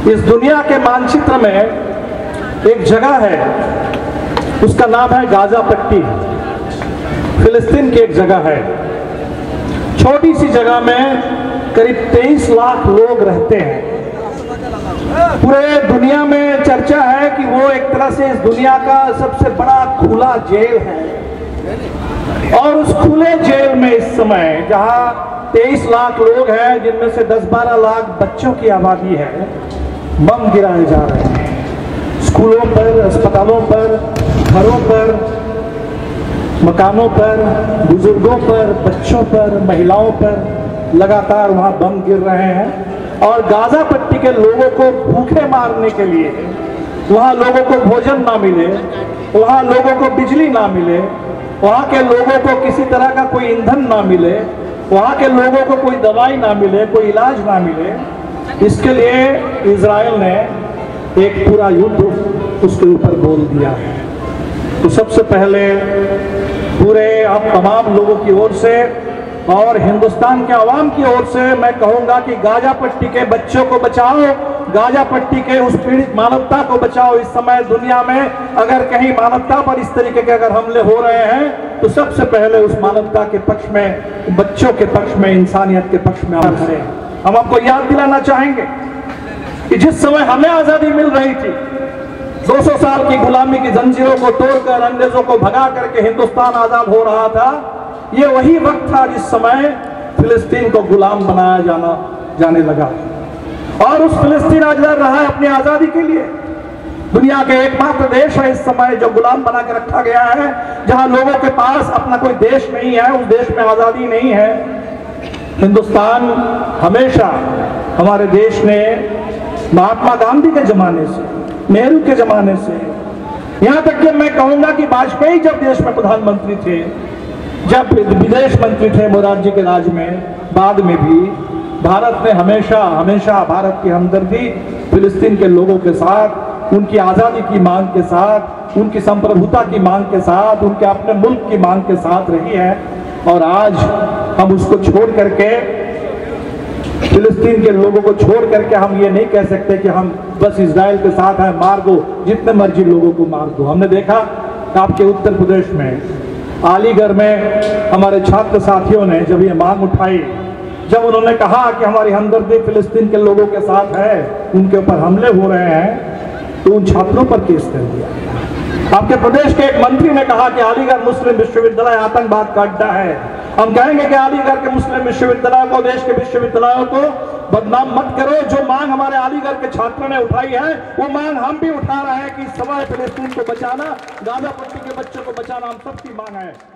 इस दुनिया के मानचित्र में एक जगह है, उसका नाम है गाजा पट्टी। फिलिस्तीन की एक जगह है, छोटी सी जगह में करीब 23 लाख लोग रहते हैं। पूरे दुनिया में चर्चा है कि वो एक तरह से इस दुनिया का सबसे बड़ा खुला जेल है, और उस खुले जेल में इस समय जहां 23 लाख लोग हैं, जिनमें से 10-12 लाख बच्चों की आबादी है, बम गिराए जा रहे हैं। स्कूलों पर, अस्पतालों पर, घरों पर, मकानों पर, बुजुर्गों पर, बच्चों पर, महिलाओं पर लगातार वहां बम गिर रहे हैं। और गाजा पट्टी के लोगों को भूखे मारने के लिए, वहां लोगों को भोजन ना मिले, वहां लोगों को बिजली ना मिले, वहां के लोगों को किसी तरह का कोई ईंधन ना मिले, वहां के लोगों को कोई दवाई ना मिले, कोई इलाज ना मिले, इसके लिए इजराइल ने एक पूरा युद्ध उसके ऊपर बोल दिया है। तो सबसे पहले पूरे आप तमाम लोगों की ओर से और हिंदुस्तान के अवाम की ओर से मैं कहूंगा कि गाजा पट्टी के बच्चों को बचाओ, गाजा पट्टी के उस पीड़ित मानवता को बचाओ। इस समय दुनिया में अगर कहीं मानवता पर इस तरीके के अगर हमले हो रहे हैं तो सबसे पहले उस मानवता के पक्ष में, बच्चों के पक्ष में, इंसानियत के पक्ष में हम खड़े हैं। हम आपको याद दिलाना चाहेंगे कि जिस समय हमें आजादी मिल रही थी, 200 साल की गुलामी की जंजीरों को तोड़कर, अंग्रेजों को भगा करके हिंदुस्तान आजाद हो रहा था, ये वही वक्त था जिस समय फिलिस्तीन को गुलाम बनाया जाने लगा। और उस फिलिस्तीन आज लड़ रहा है अपनी आजादी के लिए। दुनिया के एकमात्र देश है इस समय जो गुलाम बना के रखा गया है, जहां लोगों के पास अपना कोई देश नहीं है, उस देश में आजादी नहीं है। हिंदुस्तान हमेशा, हमारे देश ने महात्मा गांधी के जमाने से, नेहरू के जमाने से, यहां तक कि मैं कहूंगा कि वाजपेयी जब देश में प्रधानमंत्री थे, जब विदेश मंत्री थे मोरारजी के राज में, बाद में भी भारत ने हमेशा भारत की हमदर्दी फिलिस्तीन के लोगों के साथ, उनकी आजादी की मांग के साथ, उनकी संप्रभुता की मांग के साथ, उनके अपने मुल्क की मांग के साथ रही है। और आज हम उसको छोड़ करके, फिलिस्तीन के लोगों को छोड़ करके हम ये नहीं कह सकते कि हम बस इजराइल के साथ हैं, मार दो, जितने मर्जी लोगों को मार दो। हमने देखा आपके उत्तर प्रदेश में, अलीगढ़ में हमारे छात्र साथियों ने जब ये मांग उठाई, जब उन्होंने कहा कि हमारी हमदर्दी फिलिस्तीन के लोगों के साथ है, उनके ऊपर हमले हो रहे हैं, तो उन छात्रों पर केस कर दिया। आपके प्रदेश के एक मंत्री ने कहा कि अलीगढ़ मुस्लिम विश्वविद्यालय आतंकवाद का अड्डा है। हम कहेंगे कि अलीगढ़ के मुस्लिम विश्वविद्यालय को, देश के विश्वविद्यालयों को बदनाम मत करो। जो मांग हमारे अलीगढ़ के छात्रों ने उठाई है, वो मांग हम भी उठा रहे हैं कि इस समय फिलिस्तीन को बचाना, गाजा पट्टी के बच्चों को बचाना हम सबकी मांग है।